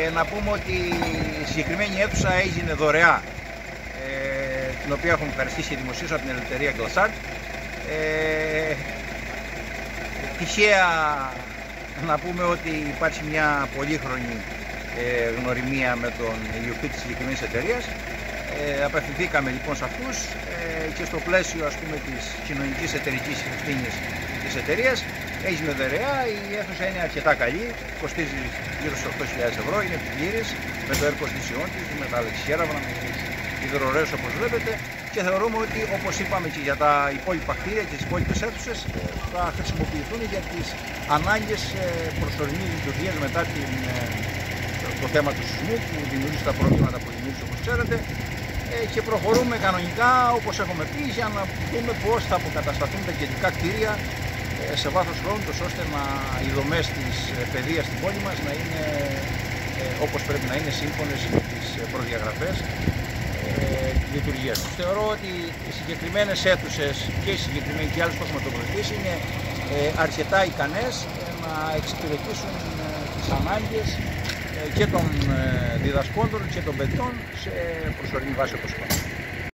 Να πούμε ότι η συγκεκριμένη αίθουσα έγινε δωρεά, την οποία έχουμε ευχαριστήσει δημοσίως από την Ελευθερία Γκλασάρτ. Τυχαία να πούμε ότι υπάρχει μια πολύχρονη γνωριμία με τον ιδιοκτήτη της συγκεκριμένης εταιρείας. Απευθυνθήκαμε λοιπόν σε αυτούς και στο πλαίσιο, ας πούμε, της κοινωνικής εταιρικής ευθύνης της εταιρείας έγινε δωρεά. Η αίθουσα είναι αρκετά καλή, κοστίζει γύρω στους 8.000 ευρώ, είναι πλήρης με το air condition της, με τα λεξιέραβνα, με τις υδρορρέες όπως βλέπετε, και θεωρούμε ότι, όπως είπαμε και για τα υπόλοιπα κτίρια και τις υπόλοιπες αίθουσες, θα χρησιμοποιηθούν για τις ανάγκες προσωρινής λειτουργίας μετά το θέμα του σεισμού που δημιούργησε τα προβλήματα που δημιούργησε, όπως ξέρετε, και προχωρούμε κανονικά όπως έχουμε πει για να δούμε πώς θα αποκατασταθούν τα κεντρικά κτίρια σε βάθος χρόνου, ώστε οι δομές της παιδείας στην πόλη μας να είναι όπως πρέπει να είναι, σύμφωνες με τις προδιαγραφές λειτουργίας τους. Θεωρώ ότι οι συγκεκριμένες αίθουσες και οι συγκεκριμένοι και άλλες κοσμοτοπολιτές είναι αρκετά ικανές να εξυπηρετήσουν τις ανάγκες και των διδασκόντων και των παιδιών σε προσωρινή βάση, όπως είπαμε.